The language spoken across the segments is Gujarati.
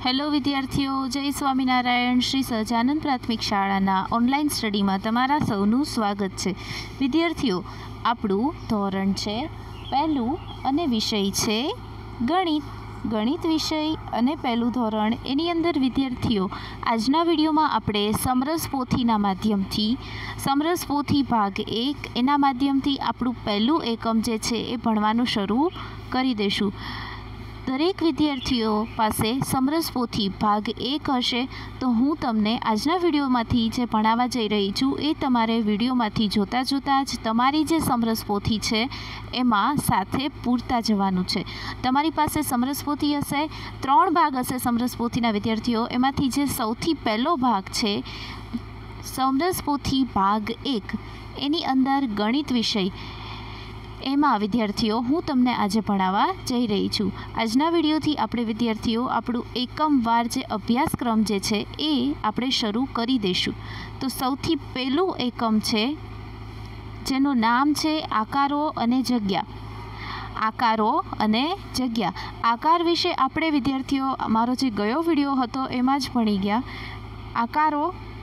हेलो विद्यार्थीओ, जय स्वामीनारायण। श्री सहजानंद प्राथमिक शाळाना ऑनलाइन स्टडी में तमारा सौનું स्वागत है। विद्यार्थीओ, आपणुं धोरण छे पहलू अने विषय छे गणित। गणित विषय अने पहलू धोरण एनी अंदर विद्यार्थीओ आजना विडियो में आपणे समरस पोथीना माध्यमथी समरस पोथी भाग 1 एना माध्यमथी आपणुं पहलू एकम जे छे ए भणवानुं शरू करी देशुं। दरेक विद्यार्थीओ पासे समरस पोथी भाग 1 हशे, तो हूँ तमने आजना विडियोमांथी जे भणावा जई रही छूं ए तमारे विडियोमांथी जोता जोता ज तमारी जे समरस पोथी छे एमां साथे पूरता जवानुं छे। तमारी पासे समरस पोथी हशे, 3 भाग हशे समरस पोथीना विद्यार्थीओ। एमांथी जे सौथी पहलो भाग छे समरस पोथी भाग 1 एनी अंदर गणित विषय एमां विद्यार्थीओ हूँ तमने आजे भणावा जई रही छूं। आजना विडियोथी आपणे विद्यार्थीओ आपणुं एकमवार जे अभ्यासक्रम जे छे ए आपणे शरू करी देशुं। तो सौथी पहेलुं एकम छे जेनुं नाम छे आकारो अने जग्या। आकारो अने जग्या। आकार विषे आपणे विद्यार्थीओ मारो जे गयो विडियो हतो एमां ज भणी गया। आकारो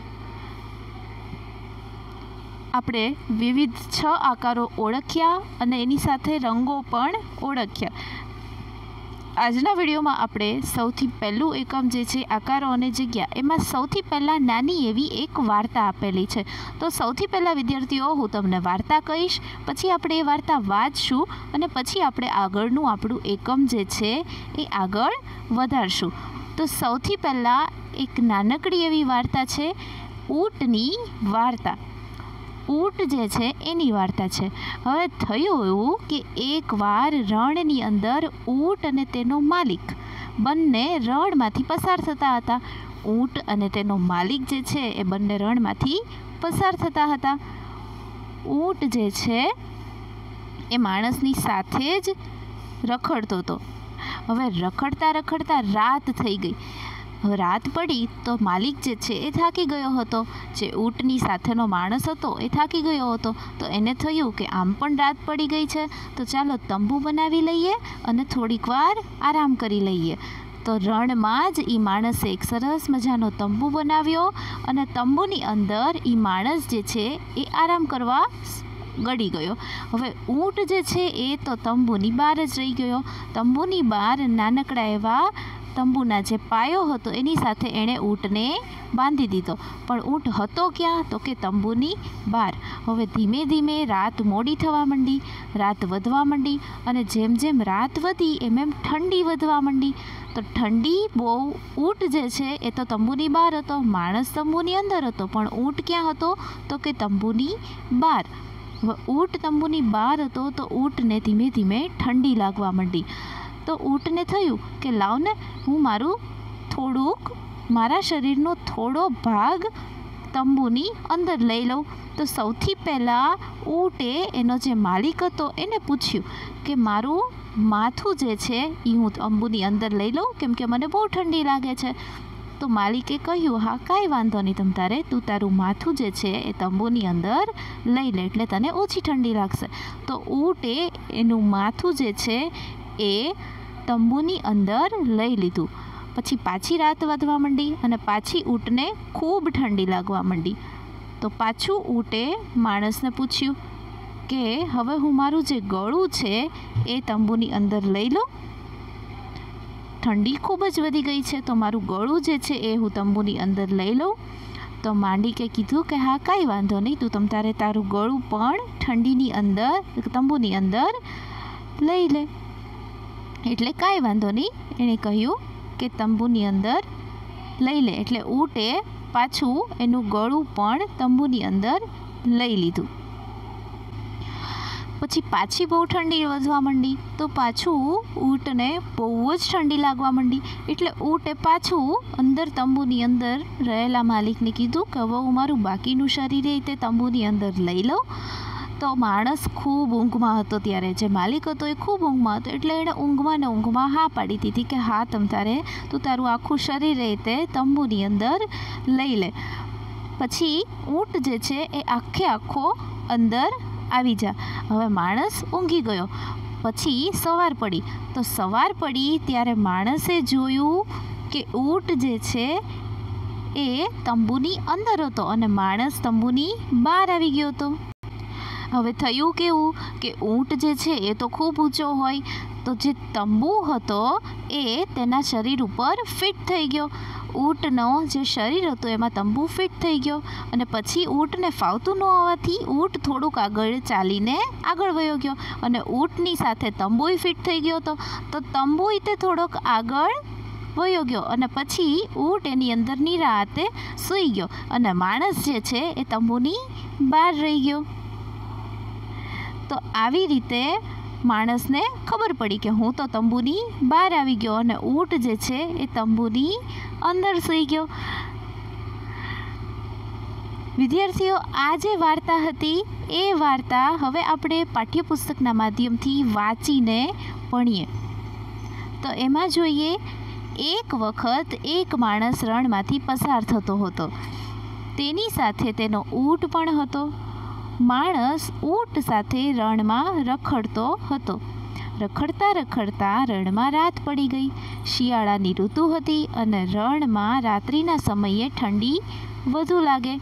આપણે વિવિધ 6 આકારો ઓળખ્યા અને એની સાથે રંગો પણ ઓળખ્યા। આજના વિડીયોમાં આપણે સૌથી પહેલું એકમ જે છે આકારો અને જગ્યા, એમાં સૌથી પહેલાં નાની એવી એક વાર્તા આપેલી છે। તો સૌથી પહેલાં વિદ્યાર્થીઓ હું તમને વાર્તા કહીશ, પછી આપણે એ વાર્તા વાંચશું અને પછી આપણે આગળનું આપણું એકમ જે છે એ આગળ વધારશું। તો સૌથી પહેલાં એક નાનકડી એવી વાર્તા છે ઊંટની વાર્તા। ऊँट जे छे एनी वार्ता छे। हवे थयुं एवुं के एक वार रणनी अंदर ऊँट अने तेनो मालिक बंने रणमांथी पसार थता हता। ऊँट अने तेनो मालिक जे छे ए बंने रणमांथी पसार थता हता। ऊँट जे छे ए माणसनी साथे ज रखड़तो हतो। हवे रखड़ता रखड़ता रात थई गई। रात पड़ी तो मालिक जे छे ए थाकी गयो हतो। जे ऊँटनी साथेनो माणस हतो ए थाकी गयो हतो। तो एने थयुं के आम पण रात पड़ी गई छे, तो चालो तंबू बनावी लईए अने थोड़ीक वार आराम करी लईए। तो रणमां ज ई माणसे एक सरस मजानो तंबू बनाव्यो अने तंबूनी अंदर ई माणस जे छे ए आराम करवा गड़ी गयो। हवे ऊँट जे छे ए तो तंबूनी बहार ज रही गयो। तंबूनी बहार नानकड़ा एवा तंबूना जे पायो हतो एनी साथे एणे ऊँटने बांधी दीधो। पण ऊँट हतो क्या? तो के तंबूनी बहार। हवे धीमे धीमे रात मोडी थवा मंडी, रात वधवा मंडी अने जेम जेम रात वधी एम एम ठंडी वधवा मंडी। तो ठंडी बहु ऊँट जे छे ए तो तंबूनी बहार हतो, माणस तंबूनी अंदर हतो, पण ऊँट क्या हतो? तो के तंबूनी बहार। ऊँट तंबूनी बहार हतो तो ऊँटने धीमे धीमे ठंडी लागवा मंडी। तो ऊँटने थयुं के लाव ने हूँ मारू थोड़ुंक मारा शरीरनो थोड़ो भाग तंबूनी अंदर लई लऊं। तो सौथी पहला ऊँटे एनो जे मालिक हतो एने पूछ्युं के मारू माथुं जे छे ई हूँ तंबूनी अंदर लई लऊं, केम के मने बहु ठंडी लागे छे। तो मालिके कह्युं हाँ कांई वांधो नहीं, तम तारे तू तारू माथुं जे छे ए तंबूनी अंदर लई ले एटले तने ओછી ठंडी लागशे। तो ऊँटे एनुं माथुं जे छे ए तंबूनी अंदर लई लीधुं। पछी पाछी रात वधवा मंडी अने पाछी ऊँटने खूब ठंडी लागवा मंडी। तो पाछुं ऊँटे माणसने पूछ्युं के हवे हूँ मारुं जे गळुं छे ए तंबूनी अंदर लई लऊं। ठंडी खूब ज वधी गई छे, तो मारुं गळुं जे छे ए हूँ तंबूनी अंदर लई लऊं। तो मांडीके कीधुं के हाँ कांई वांधो नहीं, तू तम तारे तारुं गळुं पण ठंडीनी अंदर तंबूनी अंदर लई ले। एटले कांई वांधो नहीं, एणे कह्युं के तंबूनी अंदर लई ले। एटले ऊँटे पाछुं एनुं गळुं पण तंबूनी अंदर लई लीधुं। पछी पाछी बहु ठंडी वधवा मंडी। तो पाछुं ऊँटने बहु ज ठंडी लागवा मंडी। एटले ऊँटे पाछुं अंदर तंबूनी अंदर रहेला मालिकने कीधुं के हवे हूँ मारुं बाकीनुं शरीर ए ते तंबूनी अंदर लई लऊं। तो माणस खूब ऊँघमां हतो, त्यारे जे मालिक हतो ए खूब ऊँघमां हतो, एटले एणे ऊँघमां ने ऊँघमां हा पाड़ी दीधी के हाँ तम तारे तू तारुं आखुं शरीर ए ते तंबूनी अंदर लई ले। पछी ऊँट जे छे ए आखे आखो अंदर आवी जा। हवे माणस ऊँघी गयो। पछी सवार पड़ी। तो सवार पड़ी त्यारे माणसे जोयुं કે ઊંટ જે છે એ તંબુની અંદર હતો અને માણસ તંબુની બહાર આવી ગયો હતો. હવે થયું કેવું કે ઊંટ જે છે એ તો ખૂબ ઊંચો હોય, તો જે તંબુ હતો એ તેના શરીર ઉપર ફિટ થઈ ગયો. ઊંટનો જે શરીર હતું એમાં તંબુ ફિટ થઈ ગયો અને પછી ઊંટને ફાવતું ન હોવાથી ઊંટ થોડુંક આગળ ચાલીને આગળ વયો ગયો અને ઊંટની સાથે તંબુય ફિટ થઈ ગયો હતો. તો તંબુય તે થોડોક આગળ વયો ગયો અને પછી ઊંટ એની અંદરની રાતે સૂઈ ગયો અને માણસ જે છે એ તંબુની બહાર રહી ગયો. તો આવી રીતે માણસને ખબર પડી કે હું તો તંબુની બહાર આવી ગયો અને ઊંટ જે છે એ તંબુની અંદર સૂઈ ગયો. વિદ્યાર્થીઓ, આ જે વાર્તા હતી એ વાર્તા હવે આપણે પાઠ્યપુસ્તકના માધ્યમથી વાંચીને ભણીએ. તો એમાં જોઈએ, એક વખત એક માણસ રણમાંથી પસાર થતો હતો. તેની સાથે તેનો ઊંટ પણ હતો. માણસ ઊંટ સાથે રણમાં રખડતો હતો. રખડતા રખડતા રણમાં રાત પડી ગઈ. શિયાળાની ઋતુ હતી અને રણમાં રાત્રિના સમયે ઠંડી વધુ લાગે.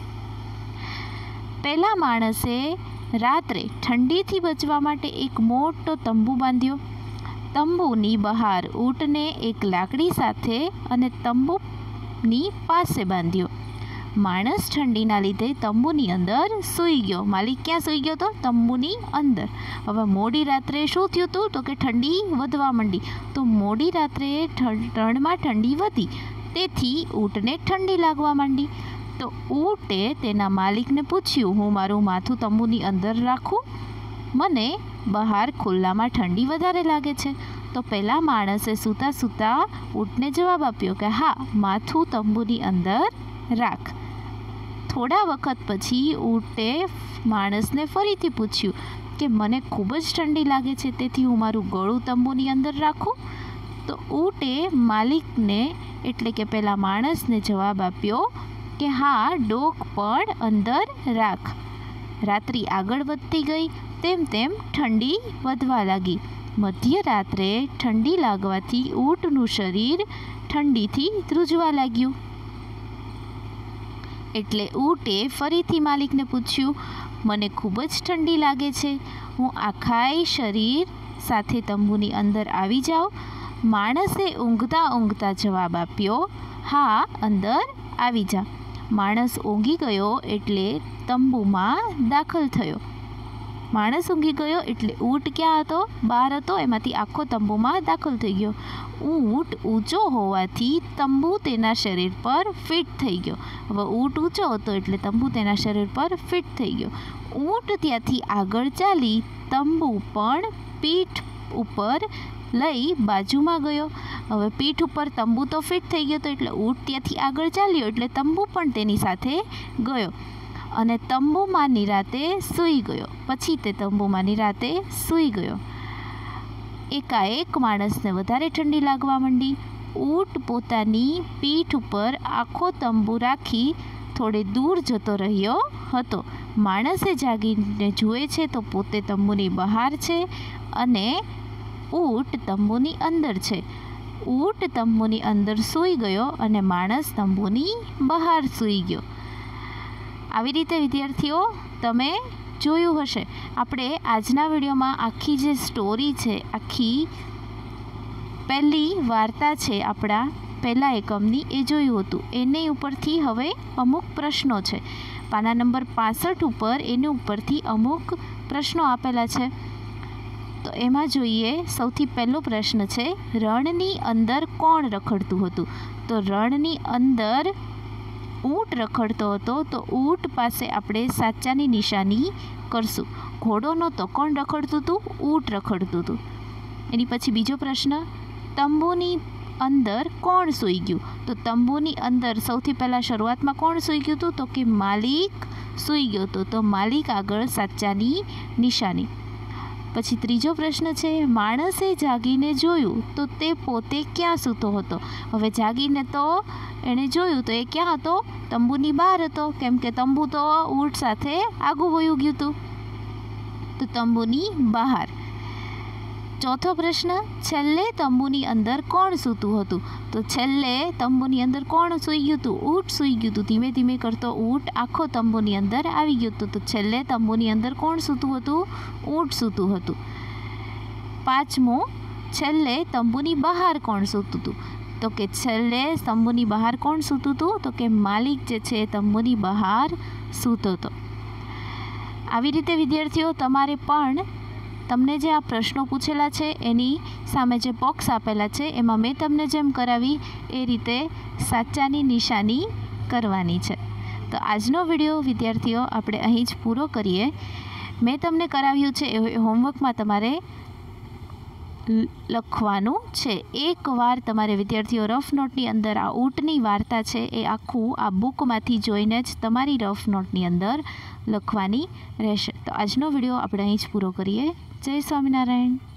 પહેલા માણસે રાત્રે ઠંડીથી બચવા માટે એક મોટો તંબુ બાંધ્યો. તંબુની બહાર ઊંટને એક લાકડી સાથે અને તંબુની પાસે બાંધ્યો. માણસ ઠંડીના લીધે તંબુની અંદર સૂઈ ગયો. માલિક ક્યાં સૂઈ ગયો હતો? તંબુની અંદર. હવે મોડી રાત્રે શું થયું હતું? તો કે ઠંડી વધવા માંડી. તો મોડી રાત્રે રણમાં ઠંડી વધી, તેથી ઊંટને ઠંડી લાગવા માંડી. તો ઊંટે તેના માલિકને પૂછ્યું, હું મારું માથું તંબુની અંદર રાખું? મને બહાર ખુલ્લામાં ઠંડી વધારે લાગે છે. તો પહેલાં માણસે સૂતા સૂતા ઊંટને જવાબ આપ્યો કે હા, માથું તંબુની અંદર રાખ. થોડા વખત પછી ઊંટે માણસને ફરીથી પૂછ્યું કે મને ખૂબ જ ઠંડી લાગે છે, તેથી હું મારું ગળું તંબુની અંદર રાખું? તો ઊંટે માલિકને એટલે કે પેલા માણસને જવાબ આપ્યો કે હા, ડોક પણ અંદર રાખ. રાત્રિ આગળ વધતી ગઈ તેમ તેમ ઠંડી વધવા લાગી. મધ્યરાત્રે ઠંડી લાગવાથી ઊંટનું શરીર ઠંડીથી ધ્રુજવા લાગ્યું. એટલે ઊંટે ફરીથી માલિકને પૂછ્યું, મને ખૂબ જ ઠંડી લાગે છે, હું આખાય શરીર સાથે તંબુની અંદર આવી જાઉં? માણસે ઊંઘતા ઊંઘતા જવાબ આપ્યો, હા, અંદર આવી જા. માણસ ઊંઘી ગયો એટલે તંબુમાં દાખલ થયો. માણસ ઊંઘી ગયો એટલે ઊંટ ક્યાં હતો? બહાર હતો. એમાંથી આખો તંબુમાં દાખલ થઈ ગયો. ઊંટ ઊંચો હોવાથી તંબુ તેના શરીર પર ફિટ થઈ ગયો. હવે ઊંટ ઊંચો હતો એટલે તંબુ તેના શરીર પર ફિટ થઈ ગયો. ઊંટ ત્યાંથી આગળ ચાલી તંબુ પણ પીઠ ઉપર લઈ બાજુમાં ગયો. હવે પીઠ ઉપર તંબુ તો ફિટ થઈ ગયો હતો એટલે ઊંટ ત્યાંથી આગળ ચાલ્યો એટલે તંબુ પણ તેની સાથે ગયો અને તંબુમાં નિરાતે સૂઈ ગયો. પછી તે તંબુમાં નિરાતે સૂઈ ગયો. એકાએક માણસને વધારે ઠંડી લાગવા માંડી. ઊંટ પોતાની પીઠ ઉપર આખો તંબુ રાખી થોડે દૂર જતો રહ્યો હતો. માણસે જાગીને જુએ છે તો પોતે તંબુની બહાર છે અને ઊંટ તંબુની અંદર છે. ઊંટ તંબુની અંદર સૂઈ ગયો અને માણસ તંબુની બહાર સૂઈ ગયો. આવી રીતે વિદ્યાર્થીઓ તમે જોયું હશે. આપણે આજના વિડીયોમાં આખી જે સ્ટોરી છે, આખી પહેલી વાર્તા છે આપણા પહેલા એકમની, એ જોયું હતું. એની ઉપરથી હવે અમુક પ્રશ્નો છે. પાના નંબર 65 ઉપર એની ઉપરથી અમુક પ્રશ્નો આપેલા છે. તો એમાં જોઈએ, સૌથી પહેલો પ્રશ્ન છે, રણની અંદર કોણ રખડતું હતું? તો રણની અંદર ઊંટ રખડતો હતો. તો ઊંટ પાસે આપણે સાચાની નિશાની કરશું. ઘોડો નહોતો. કોણ રખડતું હતું? ઊંટ રખડતું હતું. એની પછી બીજો પ્રશ્ન, તંબુની અંદર કોણ સૂઈ ગયું? તો તંબુની અંદર સૌથી પહેલાં શરૂઆતમાં કોણ સૂઈ ગયું હતું? તો કે માલિક સૂઈ ગયો હતો. તો માલિક આગળ સાચાની નિશાની. પછી ત્રીજો પ્રશ્ન છે, માણસે જાગીને જોયું તો તે પોતે ક્યાં સૂતો હતો? હવે જાગીને તો એણે જોયું તો એ ક્યાં હતો? તંબુની બહાર હતો, કેમ કે તંબુ તો ઊંટ સાથે આગું વયું ગયું હતું. તો તંબુની બહાર. ચોથો પ્રશ્ન, છેલ્લે તંબુની અંદર કોણ સૂતું હતું? તો છેલ્લે તંબુની અંદર કોણ સૂઈ ગયું હતું? ઊંટ સૂઈ ગયું હતું. ધીમે ધીમે કરતો ઊંટ આખો તંબુની અંદર આવી ગયો હતો. તો છેલ્લે તંબુની અંદર કોણ સૂતું હતું? ઊંટ સૂતું હતું. પાંચમો, છેલ્લે તંબુની બહાર કોણ સૂતું હતું? તો કે છેલ્લે તંબુની બહાર કોણ સૂતું હતું? તો કે માલિક જે છે એ તંબુની બહાર સૂતો હતો. આવી રીતે વિદ્યાર્થીઓ તમારે પણ તમને જે આ પ્રશ્નો પૂછેલા છે એની સામે જે બોક્સ આપેલા છે એમાં મેં તમને જેમ કરાવી એ રીતે સાચાની નિશાની કરવાની છે. તો આજનો વિડીયો વિદ્યાર્થીઓ આપણે અહીં જ પૂરો કરીએ. મેં તમને કરાવ્યું છે એ હોમવર્કમાં તમારે લખવાનું છે. એકવાર તમારે વિદ્યાર્થીઓ રફ નોટની અંદર આ ઊંટની વાર્તા છે એ આખું આ બુકમાંથી જોઈને જ તમારી રફ નોટની અંદર લખવાની રહેશે. તો આજનો વિડીયો આપણે અહીં જ પૂરો કરીએ. જય સ્વામિનારાયણ.